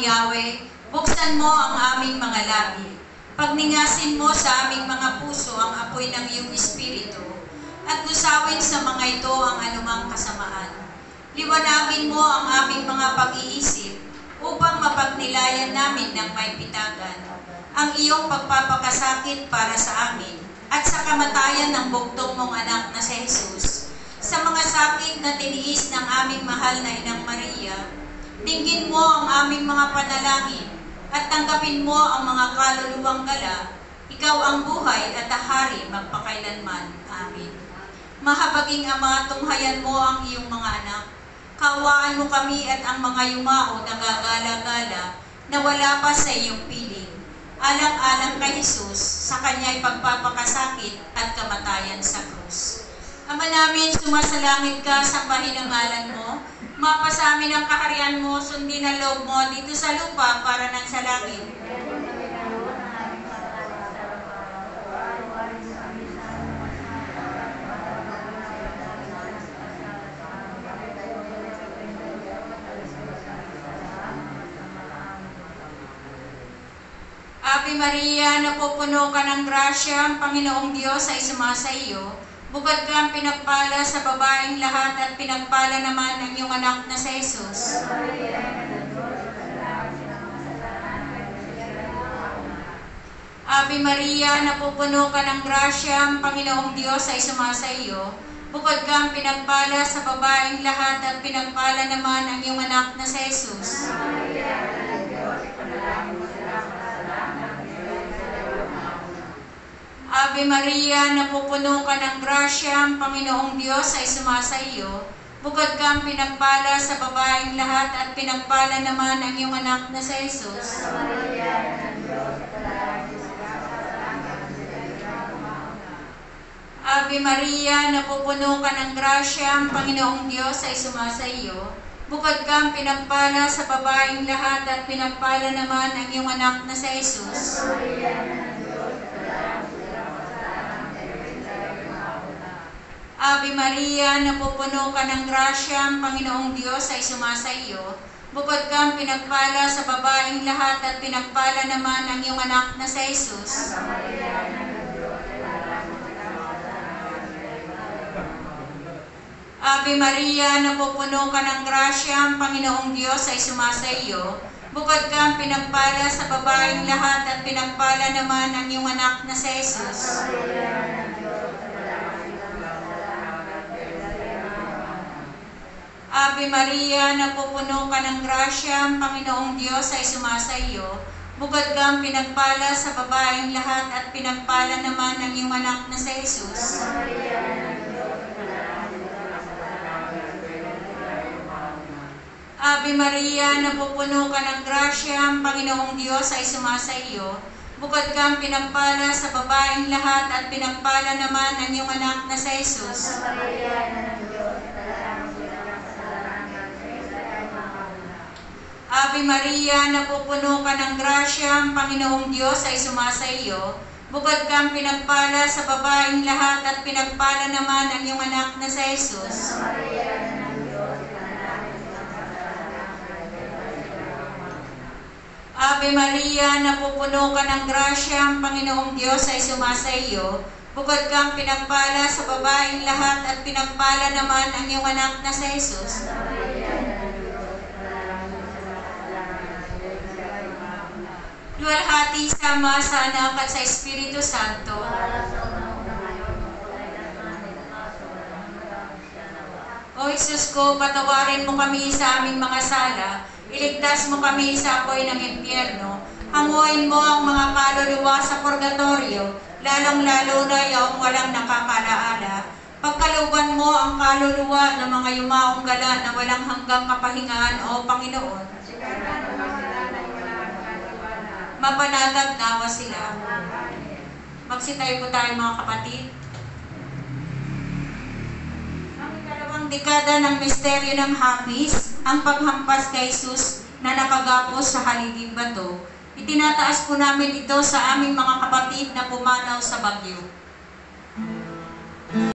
Yahweh, buksan mo ang aming mga labi. Pagningasin mo sa aming mga puso ang apoy ng iyong Espiritu, at lusawin sa mga ito ang anumang kasamaan. Liwanagin mo ang aming mga pag-iisip upang mapagnilayan namin ng may pitagan ang iyong pagpapakasakit para sa amin at sa kamatayan ng bugtong mong anak na si Jesus. Sa mga sakit na tiniis ng aming mahal na Inang Maria, dinggin mo ang aming mga panalangin at tanggapin mo ang mga kaluluwang gala. Ikaw ang buhay at hari magpakailanman. Amen. Mahabaging Ama, tunghayan mo ang iyong mga anak. Kaawaan mo kami at ang mga yumao na gagala-gala na wala pa sa iyong piling. Alang-alang kay Jesus sa kanya'y pagpapakasakit at kamatayan sa krus. Ama namin, sumasalangit ka, sambahin ang ngalan mo. Mapasa amin ang kaharian mo, sundin ang loob mo dito sa lupa para nang sa langit. Ave Maria, napupuno ka ng grasya, ang Panginoong Diyos ay sumasa iyo. Bukod kang pinagpala sa babaeng lahat at pinagpala naman ang iyong anak na si Jesus. Ave Maria, napupuno ka ng grasya, ang Panginoong Diyos ay sumasa iyo. Bukod kang pinagpala sa babaeng lahat at pinagpala naman ang iyong anak na si Jesus. Ave Maria, napupuno ka ng grasya, ang Panginoong Diyos ay sumasa iyo. Bukod kang pinagpala sa babaeng lahat at pinagpala naman ang iyong anak na si Jesus. Ave Maria, napupuno ka ng grasya, ang Panginoong Diyos ay sumasa iyo. Bukod kang pinagpala sa babaeng lahat at pinagpala naman ang iyong anak na si Jesus. Ave Maria, napupuno ka ng grasya, ang Panginoong Diyos ay sumasa iyo. Bukod kang pinagpala sa babaeng lahat at pinagpala naman ang iyong anak na si Jesus. Ave Maria, napupuno ka ng grasya, ang Panginoong Diyos ay sumasa iyo. Bukod kang pinagpala sa babaeng lahat at pinagpala naman ang iyong anak na si Jesus. Ave Maria, napupuno ka ng grasya, ang Panginoong Diyos ay sumasa iyo. Bukod kang pinagpala sa babaeng lahat at pinagpala naman ang iyong anak na si Jesus. Ave Maria, napupuno ka ng grasya, ang Panginoong Diyos ay sumasa iyo. Bukod kang pinagpala sa babaeng lahat at pinagpala naman ang iyong anak na si Jesus. Ave Maria, napupuno ka ng grasya, ang Panginoong Diyos ay sumasa iyo. Bukod kang pinagpala sa babaeng lahat at pinagpala naman ang iyong anak na si Jesus. Ave Maria, napupuno ka ng grasya, ang Panginoong Diyos ay sumasa iyo. Bukod kang pinagpala sa babaeng lahat at pinagpala naman ang iyong anak na si Jesus. Luwalhati sa Ama, sa Anak at sa Espiritu Santo. O Jesus ko, patawarin mo kami sa aming mga sala, iligtas mo kami sa apoy ng impyerno, hanguin mo ang mga kaluluwa sa purgatorio, lalong-lalo na yung walang nakakalaala. Pagkaluban mo ang kaluluwa ng mga yumaong gala na walang hanggang kapahingahan, O Panginoon. Mapanatag nawa sila. Magsitayo po tayo mga kapatid. Ang ikalawang dekada ng misteryo ng hapis, ang paghampas kay Jesus na nakagapos sa haliging bato. Itinataas po namin ito sa aming mga kapatid na pumanaw sa bagyo.